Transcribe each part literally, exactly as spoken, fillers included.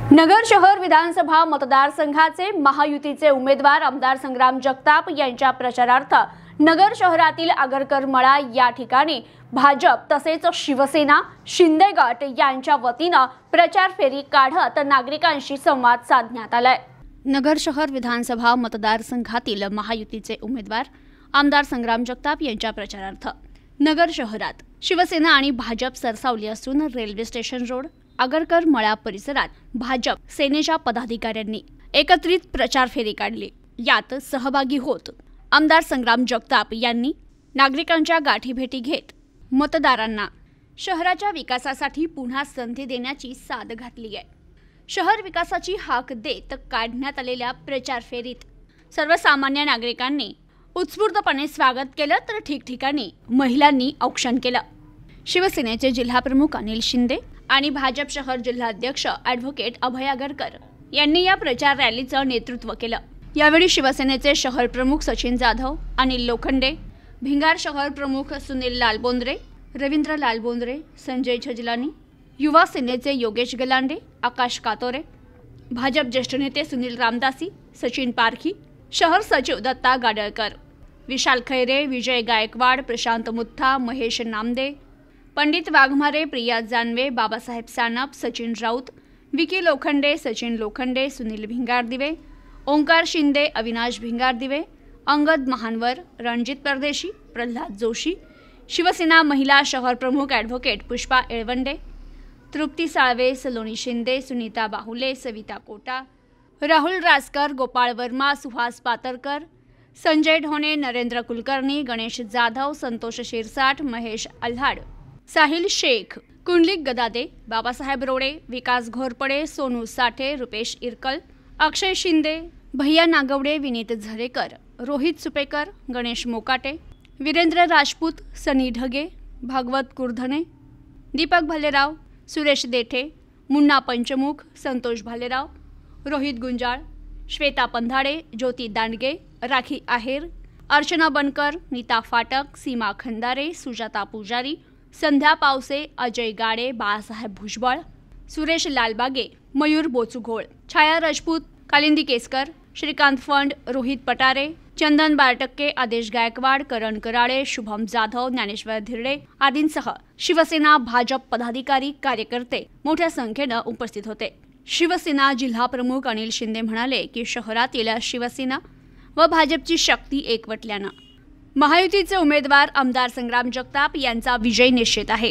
नगर शहर विधानसभा मतदारसंघाचे महायुतीचे उमेदवार आमदार संग्राम जगताप यांच्या प्रचारार्थ नगर शहरातील आगरकर मळा या ठिकाणी भाजप तसेच शिवसेना शिंदे गट यांच्या वतीने प्रचार फेरी काढत नागरिकांशी संवाद साधण्यात आलाय। नगर शहर विधानसभा मतदारसंघातील महायुतीचे उमेदवार आमदार संग्राम जगताप यांच्या प्रचारार्थ नगर शहरात शिवसेना आणि भाजप सरसावली असून रेल्वे स्टेशन रोड आगरकर मळा परिसरात भाजप सेनेच्या पदाधिकाऱ्यांनी एकत्रित प्रचार फेरी काढली। यात सहभागी होत आमदार संग्राम जगताप यांनी नागरिकांच्या गाठीभेटी घेत मतदारांना शहराच्या विकासासाठी पुन्हा संधी देण्याची साद घातली आहे। शहर विकासाची हाक देत काढण्यात आलेल्या प्रचार फेरीत सर्वसामान्य नागरिकांनी उत्स्फूर्तपणे स्वागत केलं तर ठिकठिकाणी महिलांनी औक्षण केलं। शिवसेनेचे जिल्हाप्रमुख अनिल शिंदे आणि भाजप शहर जिल्हाध्यक्ष ॲडव्होकेट अभय आगरकर यांनी या प्रचार रॅलीचं नेतृत्व केलं। यावेळी शिवसेनेचे शहर प्रमुख सचिन जाधव, अनिल लोखंडे, भिंगार शहर प्रमुख सुनील लालबोंद्रे, रवींद्र लालबोंद्रे, संजय झजलानी, युवा सेनेचे योगेश गलांडे, आकाश कातोरे, भाजप ज्येष्ठ नेते सुनील रामदासी, सचिन पारखी, शहर सचिव दत्ता गाडळकर, विशाल खैरे, विजय गायकवाड, प्रशांत मुथा, महेश नामदे, पंडित वाघमारे, प्रिया जानवे, बाबासाहेब सानप, सचिन राऊत, विकी लोखंडे, सचिन लोखंडे, सुनील भिंगारदिवे, ओंकार शिंदे, अविनाश भिंगारदिवे, अंगद महानवर, रणजित परदेशी, प्रल्हाद जोशी, शिवसेना महिला शहर प्रमुख ॲडव्होकेट पुष्पा येळवंडे, तृप्ती साळवे, सलोनी शिंदे, सुनीता बाहुले, सविता कोटा, राहुल रासकर, गोपाळ वर्मा, सुहास पातरकर, संजय ढोणे, नरेंद्र कुलकर्णी, गणेश जाधव, संतोष शिरसाट, महेश अल्हाड, साहिल शेख, कुंडलिक गदादे, बाबासाहेब रोडे, विकास घोरपडे, सोनू साठे, रुपेश इरकल, अक्षय शिंदे, भैया नागवडे, विनीत झरेकर, रोहित सुपेकर, गणेश मोकाटे, वीरेंद्र राजपूत, सनी ढगे, भागवत कुरधने, दीपक भालेराव, सुरेश देठे, मुन्ना पंचमुख, संतोष भालेराव, रोहित गुंजाळ, श्वेता पंधाडे, ज्योती दांडगे, राखी आहेर, अर्चना बनकर, नीता फाटक, सीमा खंदारे, सुजाता पुजारी, संध्या पावसे, अजय गाडे, बाळासाहेब भुजबळ, सुरेश लालबागे, मयूर बोचुघोळ, छाया राजपूत, कालिंदी केसकर, श्रीकांत फंड, रोहित पटारे, चंदन बारटक्के, आदेश गायकवाड, करण कराळे, शुभम जाधव, ज्ञानेश्वर धिरडे आदींसह शिवसेना भाजप पदाधिकारी कार्यकर्ते मोठ्या संख्येने उपस्थित होते। शिवसेना जिल्हा प्रमुख अनिल शिंदे म्हणाले की शहरातील शिवसेना व भाजपची शक्ती एकवटल्यानं महायुतीचे उमेदवार आमदार संग्राम जगताप यांचा विजय निश्चित आहे।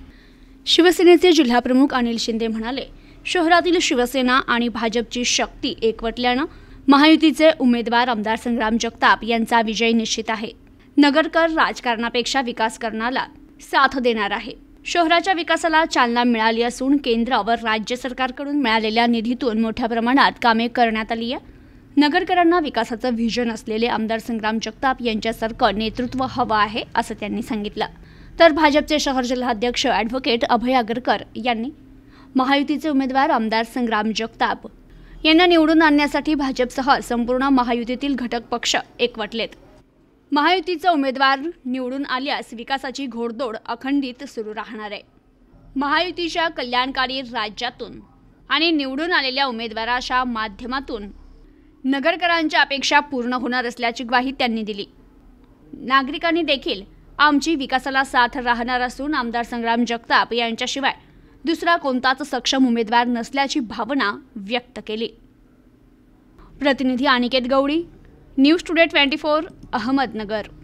शिवसेनेचे जिल्हाप्रमुख अनिल शिंदे म्हणाले, शहरातील शिवसेना आणि भाजपची शक्ती एकवटल्यानं महायुतीचे उमेदवार आमदार संग्राम जगताप यांचा विजय निश्चित आहे। नगरकर राजकारणापेक्षा विकासकरणाला साथ देणार आहे। शहराच्या विकासाला चालना मिळाली असून केंद्र व राज्य सरकारकडून मिळालेल्या निधीतून मोठ्या प्रमाणात कामे करण्यात आली आहे। नगरकरांना विकासाचं व्हिजन असलेले आमदार संग्राम जगताप यांच्यासारखं नेतृत्व हवं आहे असं त्यांनी सांगितलं। तर भाजपचे शहर जिल्हाध्यक्ष ॲडव्होकेट अभय आगरकर यांनी महायुतीचे उमेदवार आमदार संग्राम जगताप यांना निवडून आणण्यासाठी भाजपसह संपूर्ण महायुतीतील घटक पक्ष एकवटलेत। महायुतीचा उमेदवार निवडून आल्यास विकासाची घोडदौड अखंडित सुरू राहणार आहे। महायुतीच्या कल्याणकारी राज्यातून आणि निवडून आलेल्या उमेदवाराच्या माध्यमातून नगरकरांच्या अपेक्षा पूर्ण होणार असल्याची ग्वाही त्यांनी दिली। नागरिकांनी देखील आमची विकासाला साथ राहणार असून आमदार संग्राम जगताप यांच्याशिवाय दुसरा कोणताच सक्षम उमेदवार नसल्याची भावना व्यक्त केली। प्रतिनिधी Aniket Gawali, news today twenty four, Ahmednagar.